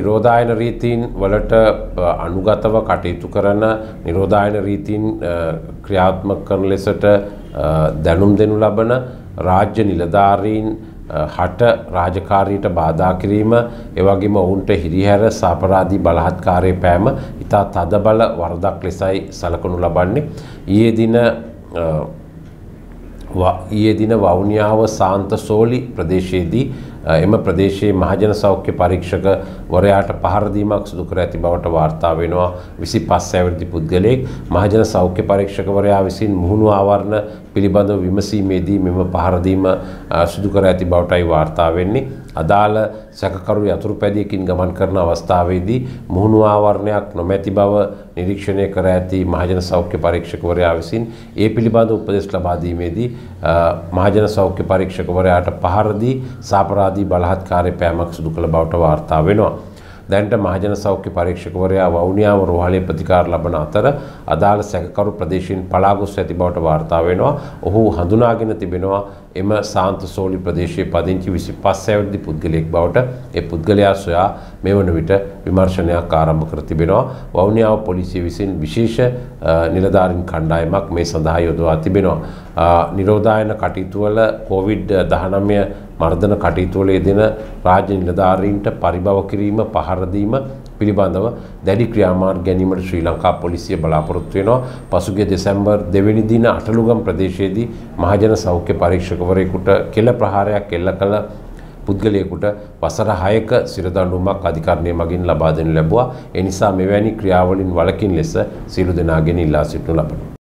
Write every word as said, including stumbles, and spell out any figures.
නිරෝධායන රීතීන් වලට අනුගතව කටයුතු කරන නිරෝධායන රීතීන් ක්‍රියාත්මක කරන ලෙසට දැනුම් දෙනු ලබන රාජ්‍ය නිලධාරීන් හට රාජකාරියට බාධා කිරීම, එවැගේම ඔවුන්ට හිරිහැර සාපරාධී බලහත්කාරයේ පෑම ඉතා තදබල වරදක් ලෙසයි සලකනු ලබන්නේ. ඊයේ දින ඊයේ දින වවුනියාව සාන්තසෝලි ප්‍රදේශයේදී එම ප්‍රදේශයේ මහජන සෞඛ්‍ය පරීක්ෂක වරයාට පහර දීමක් සිදු කර ඇති බවට වාර්තා වෙනවා. විසිපස් අවුරුදු පුද්ගලයෙක් මහජන සෞඛ්‍ය පරීක්ෂකවරයා විසින් මුහුණු ආවරණ පිළිබඳව විමසීමේදී මෙම පහර දීම සිදු කර ඇති බවටයි වාර්තා වෙන්නේ. අදාළ සැකකරු යතුරුපැදියකින් ගමන් කරන අවස්ථාවේදී මුහුණු ආවරණයක් නොමැති බව නිරීක්ෂණය කර ඇති මහජන සෞඛ්‍ය පරීක්ෂකවරයා විසින් ඒ පිළිබඳ උපදෙස් ලබා දීමේදී මහජන සෞඛ්‍ය පරීක්ෂකවරයාට පහර දී සාපරාධී බලහත්කාරයේ පෑමක් සිදු කළ බවට වාර්තා වෙනවා. දැනට මහජන සෞඛ්‍ය පරීක්ෂකවරයා වවුනියාව රෝහලේ ප්‍රතිකාර ලබන අතර අදාළ සැකකරු ප්‍රදේශයෙන් පලා ගොස් ඇති බවට වාර්තා වෙනවා. ඔහු හඳුනාගෙන තිබෙනවා එම සාන්තසෝලි ප්‍රදේශයේ පදිංචි විසිපස් අවුරුදු පුද්ගලයෙක් බවට. ඒ පුද්ගලයා සොයා මේ වන විට විමර්ශනයක් ආරම්භ කර තිබෙනවා. වවුනියාව පොලිසිය විසින් විශේෂ නිලධාරීන් කණ්ඩායමක් මේ සඳහා යොදවා තිබෙනවා. නිරෝධායන කටයුතු වල කොවිඩ් දහනවය මර්ධන කටයුතු වල යෙදෙන රාජ්‍ය නිලධාරීන්ට පරිභව කිරීම, පහර දීම පිළිබඳව දැඩි ක්‍රියාමාර්ග ගැනීමට ශ්‍රී ලංකා පොලිසිය බලාපොරොත්තු වෙනවා. පසුගිය දෙසැම්බර් දෙවැනි දින අටලුගම් ප්‍රදේශයේදී මහජන සෞඛ්‍ය පරීක්ෂකවරයෙකුට කෙළ ප්‍රහාරයක් එල්ල කළ පුද්ගලයෙකුට වසර හයක සිරදඬුවමක් අධිකරණය මගින් ලබා දෙනු ලැබුවා. ඒ නිසා මෙවැනි ක්‍රියාවලින් වළකින ලෙස සියලු දෙනාගෙන් ඉල්ලා සිටිනු ලබනවා.